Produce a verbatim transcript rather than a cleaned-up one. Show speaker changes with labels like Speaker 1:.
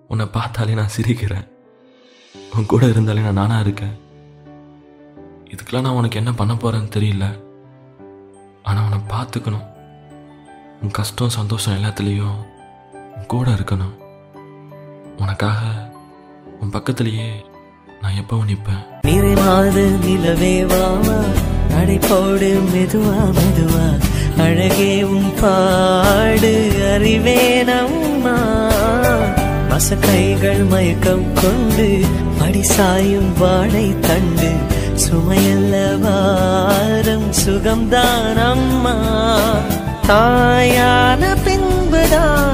Speaker 1: உன்னை பார்த்தாலே நான் சிரிக்கிறேன். உன் கூட இருந்தாலே நான் நானாக இருக்கேன். இதுக்கெல்லாம் நான் உனக்கு என்ன பண்ண போகிறேன்னு தெரியல. ஆனால் உன்னை பார்த்துக்கணும். உன் கஷ்டம் சந்தோஷம் எல்லாத்துலேயும் உன் கூட இருக்கணும். உனக்காக உன் பக்கத்துலேயே நான் எப்பவும் நிற்பேன்.
Speaker 2: நிறைவாத நிலவே வாவா, நடைபோடு மெதுவா மெதுவா, அழகே உன் பாடு அறிவே நம்மா. மசக்கைகள் மயக்கம் கொண்டு படிசாயும் வாழை தண்டு, சுமையல்ல வாரம் சுகம்தான் அம்மா. தாயான பின்புதான்